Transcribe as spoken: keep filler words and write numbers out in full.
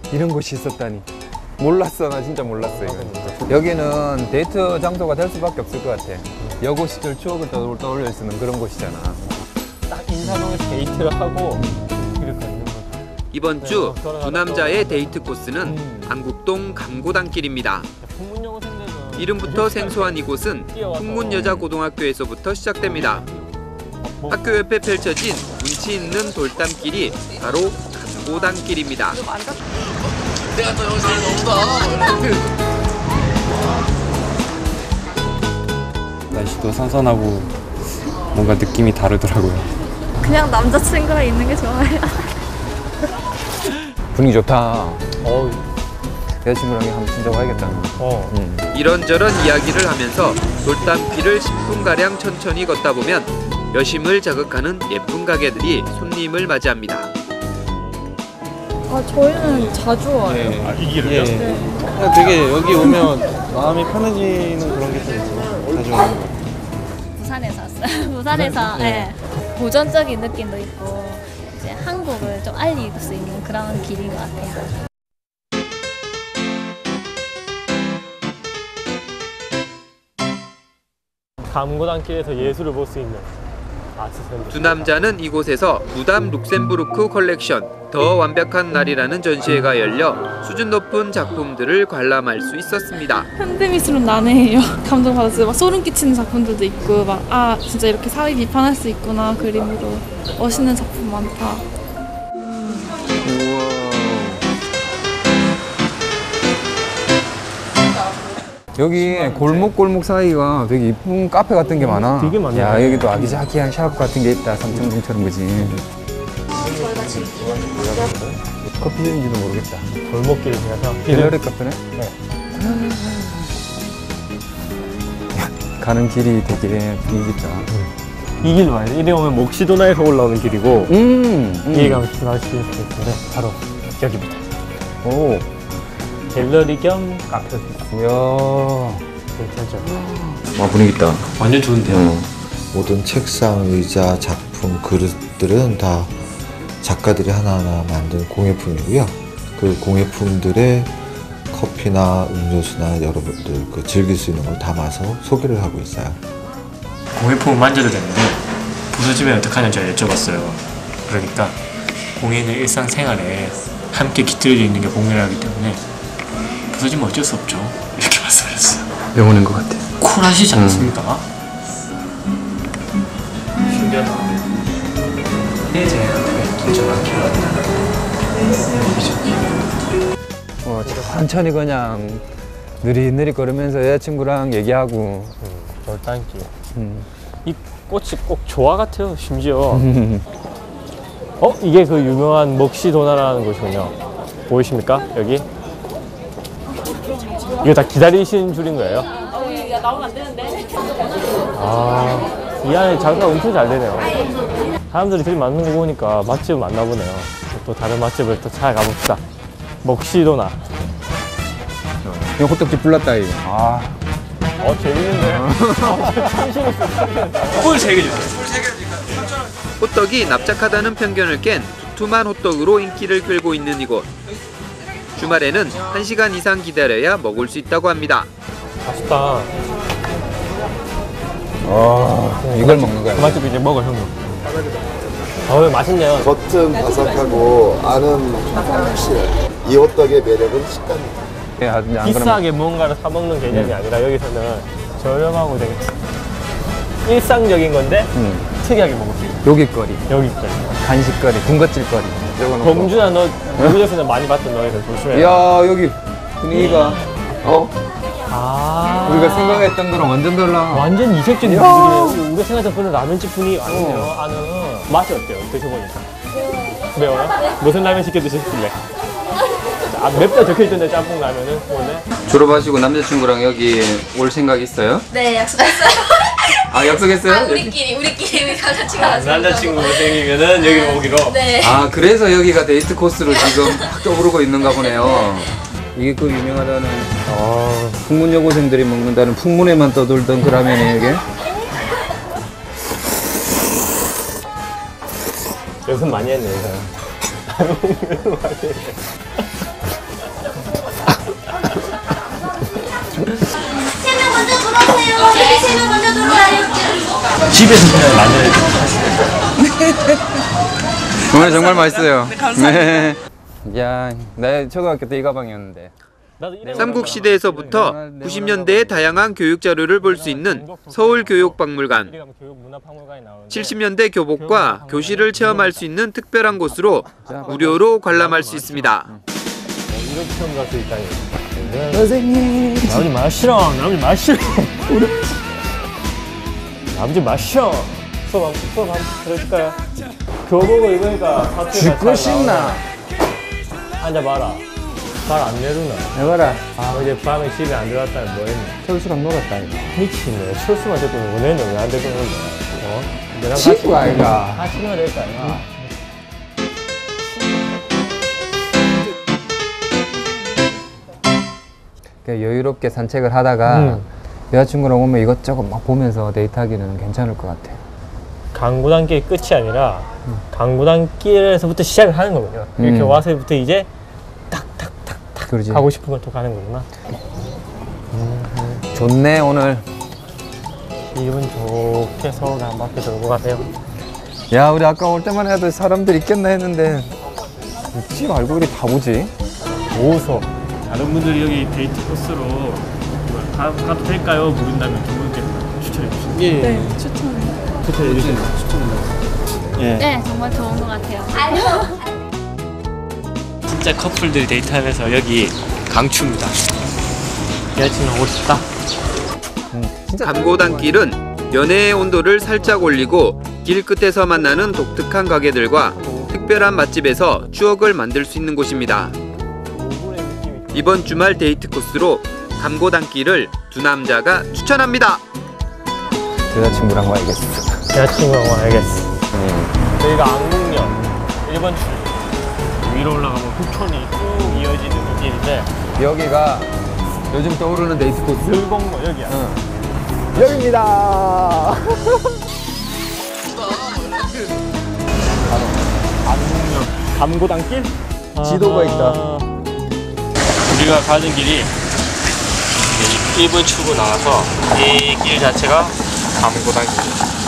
이런 곳이 있었다니. 몰랐어. 나 진짜 몰랐어. 이거. 여기는 데이트 장소가 될 수밖에 없을 것 같아. 여고 시절 추억을 떠올릴 수 있는 그런 곳이잖아. 딱 인사동에서 데이트를 하고 이렇게 가는 거죠. 이번 주 두 남자의 데이트 코스는 음. 안국동 감고단길입니다. 풍문여고생들은 이름부터 생소한 이곳은 풍문여자고등학교에서부터 시작됩니다. 학교 옆에 펼쳐진 운치 있는 돌담길이 바로 감고단길입니다. 내가 또 여기서 너무다. 날씨도 선선하고 뭔가 느낌이 다르더라고요. 그냥 남자친구랑 있는 게 좋아요. 분위기 좋다. 어우. 여자친구랑 한번 친다고 하겠다. 어. 음. 이런저런 이야기를 하면서 돌담길을 십 분가량 천천히 걷다 보면 여심을 자극하는 예쁜 가게들이 손님을 맞이합니다. 아, 저희는 자주 와요. 네. 아, 이 길을요? 예. 그냥 되게 여기 오면 마음이 편해지는 그런 게 좀 있어요. 자주 오는 거. 부산에서 왔어요. 부산에서 네. 네. 고전적인 느낌도 있고 이제 한국을 좀 알릴 수 있는 그런 길인 것 같아요. 감고단길에서 예술을 볼 수 있는 아트센터. 두 남자는 이곳에서 무담 룩셈부르크 컬렉션 더 완벽한 날이라는 전시회가 열려 수준 높은 작품들을 관람할 수 있었습니다. 현대미술은 난해해요. 감동받았어요. 막 소름 끼치는 작품들도 있고 막 아 진짜 이렇게 사회 비판할 수 있구나 그림으로. 멋있는 작품 많다. 여기 골목골목 사이가 되게 이쁜 카페 같은 게 많아. 되게 많네. 야, 여기도 아기자기한 샵 같은 게 있다. 삼청동처럼 그지. 커피숍인지도 모르겠다. 골목길이라서 갤러리 카페네? 네. 가는 길이 되게 분위기 있다. 이 길 말이에요. 이리 오면 목시도나에서 올라오는 길이고 음, 음. 이해 가면 지나갈 수 있을 텐데 바로 여기입니다. 오. 갤러리 겸 카페도 있고. 이야. 괜찮죠? 와, 분위기 있다. 완전 좋은데요. 응. 모든 책상, 의자, 작품, 그릇들은 다 작가들이 하나하나 만든 공예품이고요. 그 공예품들의 커피나 음료수나 여러분들 그 즐길 수 있는 걸 담아서 소개를 하고 있어요. 공예품을 만져도 되는데 부서지면 어떡하냐 제가 여쭤봤어요. 그러니까 공예는 일상생활에 함께 깃들여져 있는 게 공예라기 때문에 부서지면 어쩔 수 없죠. 이렇게 말씀하셨어요. 배우는 것 같아요. 쿨하시지 않습니까? 신기하다. 네, 제가 긴장 안 어, 천천히 그냥 느릿느릿 걸으면서 여자친구랑 얘기하고. 음, 돌담길. 음. 이 꽃이 꼭 조화 같아요. 심지어. 어? 이게 그 유명한 먹시도나라는 곳이군요. 보이십니까? 여기? 이거 다 기다리시는 줄인 거예요? 나오면 안 되는데. 아, 이 안에 장사가 엄청 잘 되네요. 사람들이 되게 많은 거 보니까 맛집을 만나 보네요. 또 다른 맛집을 또 찾아가 봅시다. 먹시도나. 이거 호떡집 불났다, 이거. 아. 어, 재밌는데? 꿀 세 개 주세요. 호떡이 납작하다는 편견을 깬 두툼한 호떡으로 인기를 끌고 있는 이곳. 주말에는 한 시간 이상 기다려야 먹을 수 있다고 합니다. 맛있다. 아, 이걸 먹는 거야. 그 맛집 이제 먹어, 형님. 어우, 맛있네요. 겉은 바삭하고 안은 확실해. 이 호떡의 매력은 식감입니다. 네, 비싸게 뭔가를 사 먹는 개념이 네. 아니라 여기서는 저렴하고 되게 일상적인 건데 음. 특이하게 먹을 수 있어요. 요깃거리, 여기까지. 간식거리, 군것질거리. 범준아, 너 미국에서는 많이 봤던 너희들 조심해. 야, 여기 분위기가 어? 아 우리가 생각했던 거랑 완전 달라. 완전 이색적인 분위기네요. 우리가 생각했던 그런 라면집 분위기 아니네요. 어. 안은 맛이 어때요? 드셔보니까. 매워요? 무슨 라면 시켜 드셨길래? 아, 맵다 적혀있던데 짬뽕 라면은 원래? 졸업하시고 남자친구랑 여기 올 생각 있어요? 네, 약속했어요. 아, 약속했어요? 아, 우리끼리, 우리끼리, 우리 남자친구 아, 남자친구 생기면은 여기 오기로. 네. 아, 그래서 여기가 데이트 코스로 지금 확 떠오르고 있는가 보네요. 이게 그 유명하다는 어, 풍문여고생들이 먹는다는 풍문에만 떠돌던 그 라면이에요, 이게? 연습 많이 했네, 연습 많이 했네. 집에서 그냥 만들어야 정말 정말 맛있어요. 네. 야, 나 초등학교 때 이 가방이었는데. 삼국시대에서부터 구십 년대의 다양한 교육 자료를 볼 수 있는 서울교육박물관. 칠십 년대 교복과 교실을 체험할 수 있는 특별한 곳으로 무료로 관람할 수 있습니다. 이렇게 처음 갈 수 있다니. 선생님. 나오지 마시라. 나오지 마시라. 나오지 마시라. 수업 한 수업 한번 들어줄까요? 교복을 입으니까 사투리가 죽고 싶나? 앉아봐라. 말 안 내려나? 해봐라. 아, 어제 밤에 집에 안 들어갔다면 뭐 했니? 철수랑 놀았다 이거. 미치네. 철수만 데리고 노는데 왜 안 데리고 노는 거야? 어? 너랑 친구 아이가. 같이 놀아야 될거 아니야? 여유롭게 산책을 하다가 음. 여자친구랑 오면 이것저것 막 보면서 데이트하기는 괜찮을 것 같아. 강구단길 끝이 아니라 음. 강구단길에서부터 시작을 하는 거군요. 이렇게 음. 와서부터 이제 탁탁탁탁 그러지. 가고 싶은 걸 또 가는 거구나. 음. 좋네 오늘. 기분 좋게 서울 한 바퀴 돌고 가세요. 야 우리 아까 올 때만 해도 사람들 있겠나 했는데 집 알고 우리 바보지? 오소. 다른 분들이 여기 데이트 코스로 가, 가도 될까요? 물은다면 두 분께서 추천해 주시죠. 예. 네, 추천해요. 추천해 주세요. 예. 네, 정말 좋은 것 같아요. 진짜 커플들이 데이트하면서 여기 강추입니다. 여자친구 오고 싶다. 감고단길은 연애의 온도를 살짝 올리고 길 끝에서 만나는 독특한 가게들과 특별한 맛집에서 추억을 만들 수 있는 곳입니다. 이번 주말 데이트 코스로 감고단길을 두 남자가 추천합니다. 여자친구랑 와야겠어. 여자친구랑 와야겠어. 음. 저희가 안국역 일 번 출 위로 올라가면 북촌이 쭉 이어지는 이 길인데 여기가 요즘 떠오르는 데이트 코스? 늘공로 여기야. 응. 여기입니다. 안국역 감고단길? 지도가 있다. 우리가 가는 길이 일 번 출구 나와서 이 길 자체가 감고단길.